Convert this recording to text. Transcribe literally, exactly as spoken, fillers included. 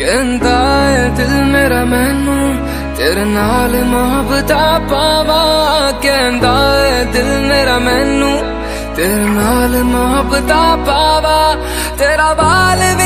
कहंदा है दिल मेरा मैनू तेरे नाल मोहब्बत पावा। कहंदा है दिल मेरा मैनू तेरे नाल मोहब्बत पावा। तेरा बाल